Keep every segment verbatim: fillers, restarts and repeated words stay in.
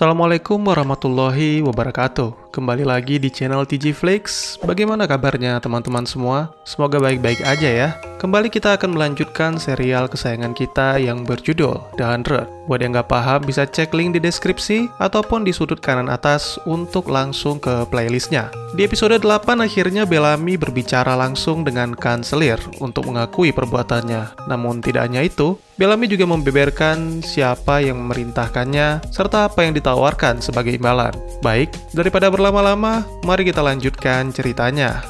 Assalamualaikum warahmatullahi wabarakatuh. Kembali lagi di channel T J Flix. Bagaimana kabarnya teman-teman semua? Semoga baik-baik aja ya. Kembali kita akan melanjutkan serial kesayangan kita yang berjudul The Hundred. Buat yang nggak paham bisa cek link di deskripsi ataupun di sudut kanan atas untuk langsung ke playlistnya. Di episode delapan akhirnya Bellamy berbicara langsung dengan kanselir untuk mengakui perbuatannya. Namun tidak hanya itu, Bellamy juga membeberkan siapa yang memerintahkannya serta apa yang ditawarkan sebagai imbalan. Baik, daripada berlama-lama, mari kita lanjutkan ceritanya.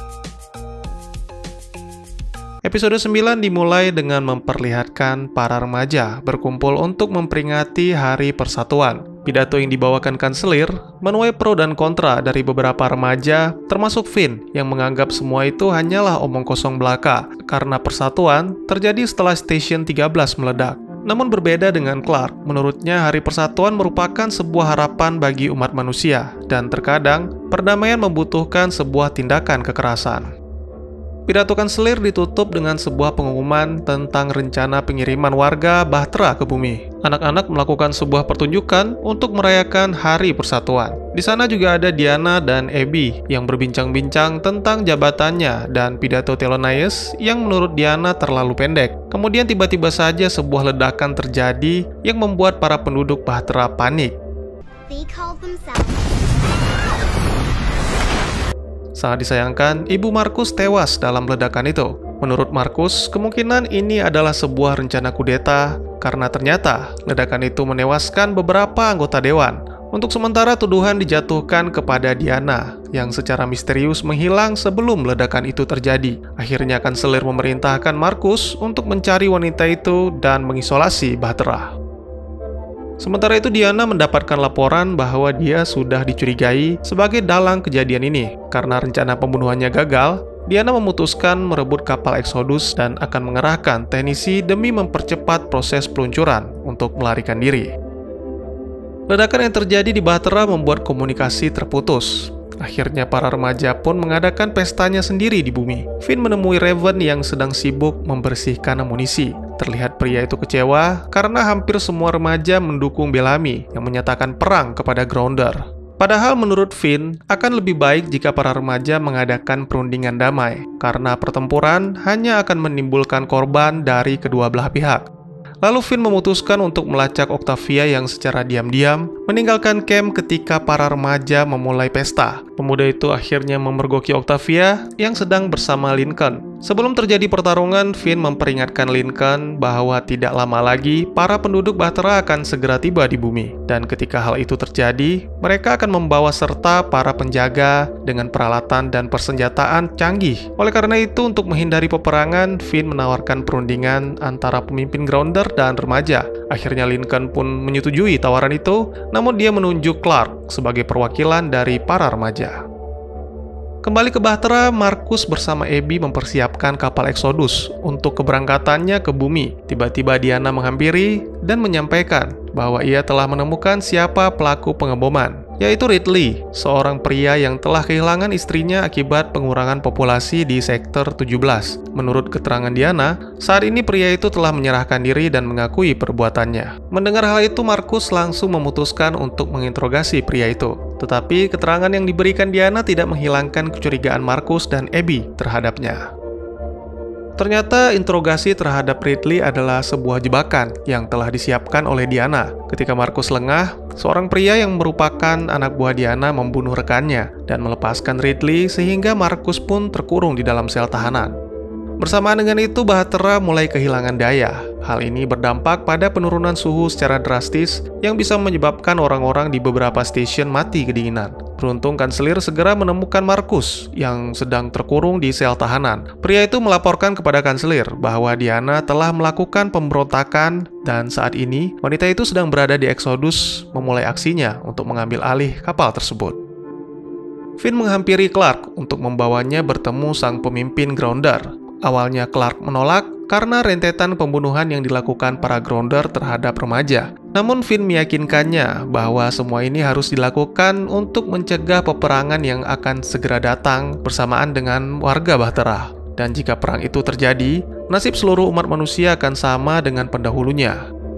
Episode sembilan dimulai dengan memperlihatkan para remaja berkumpul untuk memperingati Hari Persatuan. Pidato yang dibawakan kanselir menuai pro dan kontra dari beberapa remaja, termasuk Finn yang menganggap semua itu hanyalah omong kosong belaka karena persatuan terjadi setelah Station tiga belas meledak. Namun berbeda dengan Clark, menurutnya Hari Persatuan merupakan sebuah harapan bagi umat manusia dan terkadang perdamaian membutuhkan sebuah tindakan kekerasan. Pidato kanselir ditutup dengan sebuah pengumuman tentang rencana pengiriman warga Bahtera ke bumi. Anak-anak melakukan sebuah pertunjukan untuk merayakan Hari Persatuan. Di sana juga ada Diana dan Abby yang berbincang-bincang tentang jabatannya dan pidato Thelonious yang menurut Diana terlalu pendek. Kemudian tiba-tiba saja sebuah ledakan terjadi yang membuat para penduduk Bahtera panik. They called themselves. Sangat disayangkan, Ibu Markus tewas dalam ledakan itu. Menurut Markus, kemungkinan ini adalah sebuah rencana kudeta karena ternyata ledakan itu menewaskan beberapa anggota dewan. Untuk sementara tuduhan dijatuhkan kepada Diana yang secara misterius menghilang sebelum ledakan itu terjadi. Akhirnya kanselir memerintahkan Markus untuk mencari wanita itu dan mengisolasi Bahtera. Sementara itu Diana mendapatkan laporan bahwa dia sudah dicurigai sebagai dalang kejadian ini. Karena rencana pembunuhannya gagal, Diana memutuskan merebut kapal Exodus dan akan mengerahkan teknisi demi mempercepat proses peluncuran untuk melarikan diri. Ledakan yang terjadi di Bahtera membuat komunikasi terputus. Akhirnya para remaja pun mengadakan pestanya sendiri di bumi. Finn menemui Raven yang sedang sibuk membersihkan amunisi. Terlihat pria itu kecewa karena hampir semua remaja mendukung Bellamy yang menyatakan perang kepada Grounder. Padahal menurut Finn, akan lebih baik jika para remaja mengadakan perundingan damai, karena pertempuran hanya akan menimbulkan korban dari kedua belah pihak. Lalu Finn memutuskan untuk melacak Octavia yang secara diam-diam meninggalkan camp ketika para remaja memulai pesta. Pemuda itu akhirnya memergoki Octavia yang sedang bersama Lincoln. Sebelum terjadi pertarungan, Finn memperingatkan Lincoln bahwa tidak lama lagi para penduduk Bahtera akan segera tiba di bumi. Dan ketika hal itu terjadi, mereka akan membawa serta para penjaga dengan peralatan dan persenjataan canggih. Oleh karena itu, untuk menghindari peperangan, Finn menawarkan perundingan antara pemimpin Grounder dan remaja. Akhirnya Lincoln pun menyetujui tawaran itu, namun dia menunjuk Clark sebagai perwakilan dari para remaja. Kembali ke Bahtera, Markus bersama Abby mempersiapkan kapal Exodus untuk keberangkatannya ke bumi. Tiba-tiba Diana menghampiri dan menyampaikan bahwa ia telah menemukan siapa pelaku pengeboman, yaitu Ridley, seorang pria yang telah kehilangan istrinya akibat pengurangan populasi di sektor tujuh belas. Menurut keterangan Diana, saat ini pria itu telah menyerahkan diri dan mengakui perbuatannya. Mendengar hal itu, Markus langsung memutuskan untuk menginterogasi pria itu. Tetapi keterangan yang diberikan Diana tidak menghilangkan kecurigaan Markus dan Abby terhadapnya. Ternyata interogasi terhadap Ridley adalah sebuah jebakan yang telah disiapkan oleh Diana. Ketika Markus lengah, seorang pria yang merupakan anak buah Diana membunuh rekannya dan melepaskan Ridley sehingga Markus pun terkurung di dalam sel tahanan. Bersamaan dengan itu, Bahtera mulai kehilangan daya. Hal ini berdampak pada penurunan suhu secara drastis yang bisa menyebabkan orang-orang di beberapa stasiun mati kedinginan. Beruntung kanselir segera menemukan Markus yang sedang terkurung di sel tahanan. Pria itu melaporkan kepada kanselir bahwa Diana telah melakukan pemberontakan dan saat ini wanita itu sedang berada di Exodus memulai aksinya untuk mengambil alih kapal tersebut. Finn menghampiri Clark untuk membawanya bertemu sang pemimpin Grounder. Awalnya Clark menolak karena rentetan pembunuhan yang dilakukan para Grounder terhadap remaja. Namun Finn meyakinkannya bahwa semua ini harus dilakukan untuk mencegah peperangan yang akan segera datang bersamaan dengan warga Bahtera. Dan jika perang itu terjadi, nasib seluruh umat manusia akan sama dengan pendahulunya.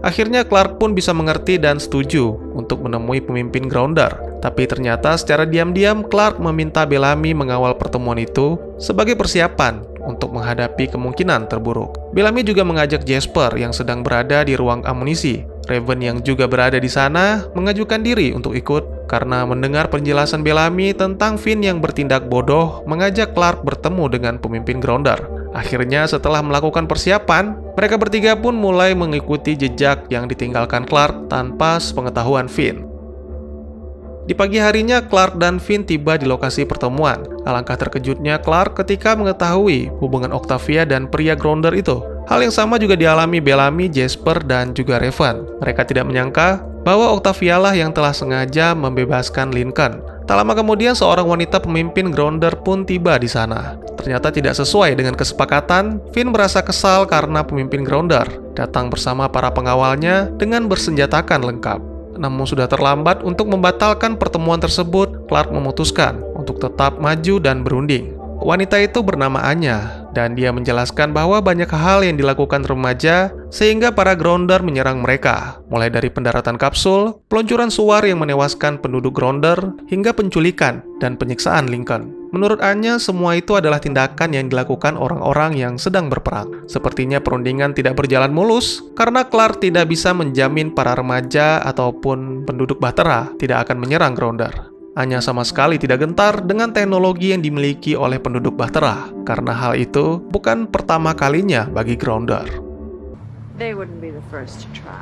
Akhirnya Clark pun bisa mengerti dan setuju untuk menemui pemimpin Grounder. Tapi ternyata secara diam-diam Clark meminta Bellamy mengawal pertemuan itu sebagai persiapan untuk menghadapi kemungkinan terburuk. Bellamy juga mengajak Jasper yang sedang berada di ruang amunisi. Raven yang juga berada di sana mengajukan diri untuk ikut karena mendengar penjelasan Bellamy tentang Finn yang bertindak bodoh mengajak Clark bertemu dengan pemimpin Grounder. Akhirnya setelah melakukan persiapan, mereka bertiga pun mulai mengikuti jejak yang ditinggalkan Clark tanpa sepengetahuan Finn. Di pagi harinya, Clark dan Finn tiba di lokasi pertemuan. Alangkah terkejutnya Clark ketika mengetahui hubungan Octavia dan pria Grounder itu. Hal yang sama juga dialami Bellamy, Jasper, dan juga Raven. Mereka tidak menyangka bahwa Octavia lah yang telah sengaja membebaskan Lincoln. Tak lama kemudian, seorang wanita pemimpin Grounder pun tiba di sana. Ternyata tidak sesuai dengan kesepakatan, Finn merasa kesal karena pemimpin Grounder datang bersama para pengawalnya dengan bersenjatakan lengkap. Namun sudah terlambat untuk membatalkan pertemuan tersebut, Clark memutuskan untuk tetap maju dan berunding. Wanita itu bernama Anya, dan dia menjelaskan bahwa banyak hal yang dilakukan remaja sehingga para Grounder menyerang mereka, mulai dari pendaratan kapsul, peluncuran suar yang menewaskan penduduk Grounder, hingga penculikan dan penyiksaan Lincoln. Menurut Anya, semua itu adalah tindakan yang dilakukan orang-orang yang sedang berperang. Sepertinya perundingan tidak berjalan mulus, karena Clark tidak bisa menjamin para remaja ataupun penduduk Bahtera tidak akan menyerang Grounder. Anya sama sekali tidak gentar dengan teknologi yang dimiliki oleh penduduk Bahtera, karena hal itu bukan pertama kalinya bagi Grounder. They wouldn't be the first to try.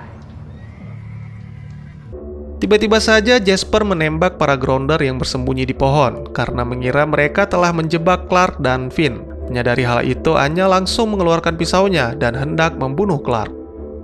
Tiba-tiba saja Jasper menembak para Grounder yang bersembunyi di pohon karena mengira mereka telah menjebak Clark dan Finn. Menyadari hal itu, Anya langsung mengeluarkan pisaunya dan hendak membunuh Clark.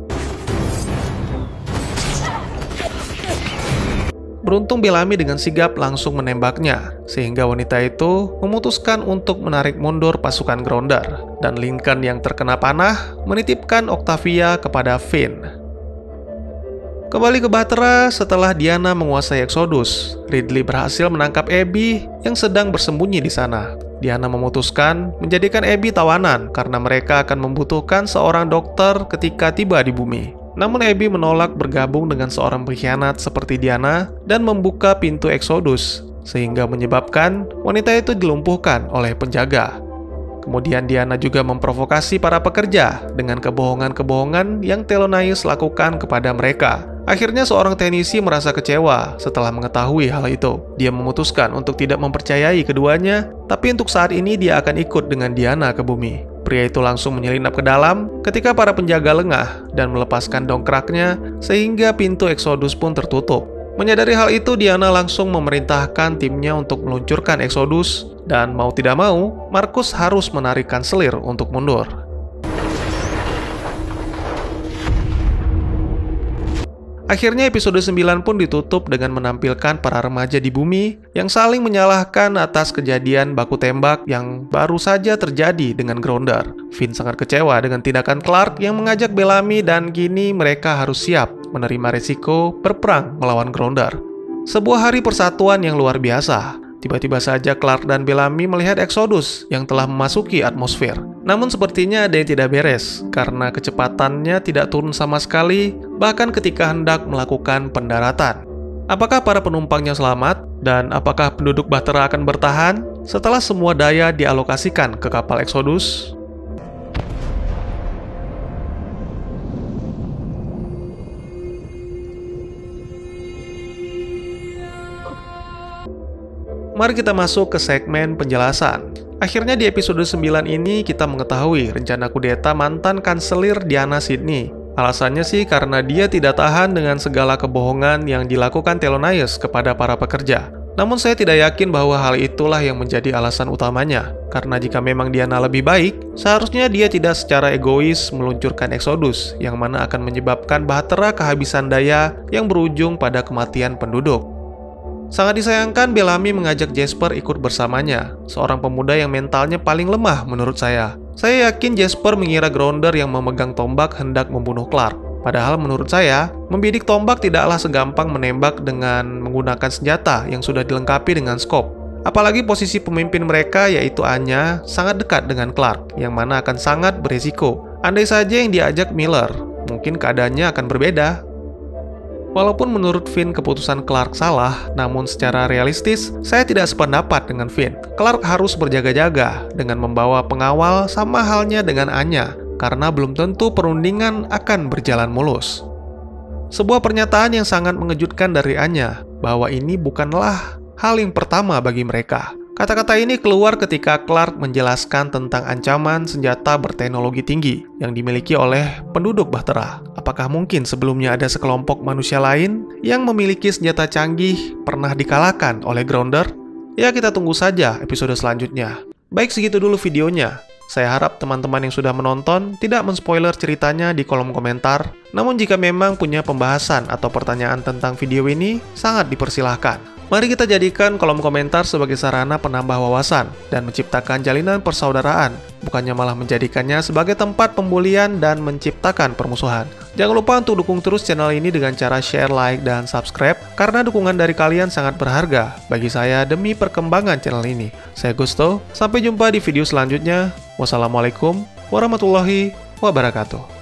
Beruntung Bellamy dengan sigap langsung menembaknya, sehingga wanita itu memutuskan untuk menarik mundur pasukan Grounder, dan Lincoln yang terkena panah menitipkan Octavia kepada Finn. Kembali ke Bahtera, setelah Diana menguasai Exodus, Ridley berhasil menangkap Abby yang sedang bersembunyi di sana. Diana memutuskan menjadikan Abby tawanan karena mereka akan membutuhkan seorang dokter ketika tiba di bumi. Namun Abby menolak bergabung dengan seorang pengkhianat seperti Diana dan membuka pintu Exodus, sehingga menyebabkan wanita itu dilumpuhkan oleh penjaga. Kemudian Diana juga memprovokasi para pekerja dengan kebohongan-kebohongan yang Thelonious lakukan kepada mereka. Akhirnya seorang teknisi merasa kecewa setelah mengetahui hal itu. Dia memutuskan untuk tidak mempercayai keduanya, tapi untuk saat ini dia akan ikut dengan Diana ke bumi. Pria itu langsung menyelinap ke dalam ketika para penjaga lengah dan melepaskan dongkraknya sehingga pintu Exodus pun tertutup. Menyadari hal itu, Diana langsung memerintahkan timnya untuk meluncurkan Exodus dan mau tidak mau, Marcus harus menarik kanselir untuk mundur. Akhirnya episode sembilan pun ditutup dengan menampilkan para remaja di bumi yang saling menyalahkan atas kejadian baku tembak yang baru saja terjadi dengan Grounder. Finn sangat kecewa dengan tindakan Clark yang mengajak Bellamy dan kini mereka harus siap menerima resiko berperang melawan Grounder. Sebuah hari persatuan yang luar biasa. Tiba-tiba saja Clark dan Bellamy melihat Exodus yang telah memasuki atmosfer. Namun sepertinya ada yang tidak beres, karena kecepatannya tidak turun sama sekali, bahkan ketika hendak melakukan pendaratan. Apakah para penumpangnya selamat? Dan apakah penduduk Bahtera akan bertahan setelah semua daya dialokasikan ke kapal Exodus? Mari kita masuk ke segmen penjelasan. Akhirnya di episode sembilan ini kita mengetahui rencana kudeta mantan kanselir Diana Sydney. Alasannya sih karena dia tidak tahan dengan segala kebohongan yang dilakukan Thelonious kepada para pekerja. Namun saya tidak yakin bahwa hal itulah yang menjadi alasan utamanya. Karena jika memang Diana lebih baik, seharusnya dia tidak secara egois meluncurkan Exodus, yang mana akan menyebabkan Bahtera kehabisan daya yang berujung pada kematian penduduk. Sangat disayangkan Bellamy mengajak Jasper ikut bersamanya, seorang pemuda yang mentalnya paling lemah menurut saya. Saya yakin Jasper mengira Grounder yang memegang tombak hendak membunuh Clark. Padahal menurut saya, membidik tombak tidaklah segampang menembak dengan menggunakan senjata yang sudah dilengkapi dengan scope. Apalagi posisi pemimpin mereka yaitu Anya sangat dekat dengan Clark, yang mana akan sangat beresiko. Andai saja yang diajak Miller, mungkin keadaannya akan berbeda. Walaupun menurut Finn keputusan Clark salah, namun secara realistis, saya tidak sependapat dengan Finn. Clark harus berjaga-jaga dengan membawa pengawal sama halnya dengan Anya, karena belum tentu perundingan akan berjalan mulus. Sebuah pernyataan yang sangat mengejutkan dari Anya, bahwa ini bukanlah hal yang pertama bagi mereka. Kata-kata ini keluar ketika Clark menjelaskan tentang ancaman senjata berteknologi tinggi yang dimiliki oleh penduduk Bahtera. Apakah mungkin sebelumnya ada sekelompok manusia lain yang memiliki senjata canggih pernah dikalahkan oleh Grounder? Ya, kita tunggu saja episode selanjutnya. Baik, segitu dulu videonya. Saya harap teman-teman yang sudah menonton tidak menspoiler ceritanya di kolom komentar. Namun jika memang punya pembahasan atau pertanyaan tentang video ini, sangat dipersilahkan. Mari kita jadikan kolom komentar sebagai sarana penambah wawasan dan menciptakan jalinan persaudaraan, bukannya malah menjadikannya sebagai tempat pembulian dan menciptakan permusuhan. Jangan lupa untuk dukung terus channel ini dengan cara share, like, dan subscribe, karena dukungan dari kalian sangat berharga bagi saya demi perkembangan channel ini. Saya Gusto, sampai jumpa di video selanjutnya. Wassalamualaikum warahmatullahi wabarakatuh.